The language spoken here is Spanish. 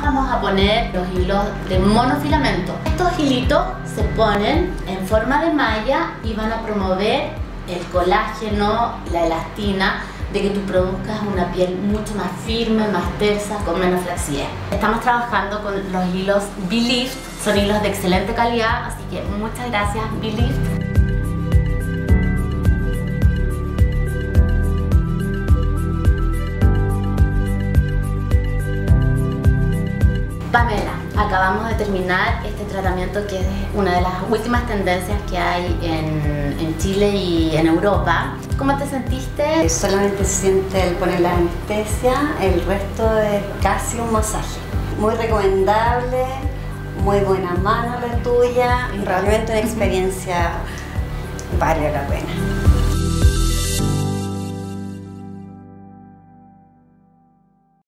Vamos a poner los hilos de monofilamento. Estos hilitos se ponen en forma de malla y van a promover el colágeno, la elastina, de que tú produzcas una piel mucho más firme, más tersa, con menos flacidez. Estamos trabajando con los hilos B-Lift, son hilos de excelente calidad, así que muchas gracias B-Lift. Pamela, acabamos de terminar este tratamiento que es una de las últimas tendencias que hay en Chile y en Europa. ¿Cómo te sentiste? Solamente se siente el poner la anestesia, el resto es casi un masaje. Muy recomendable, muy buena mano la tuya, realmente una experiencia vale la pena.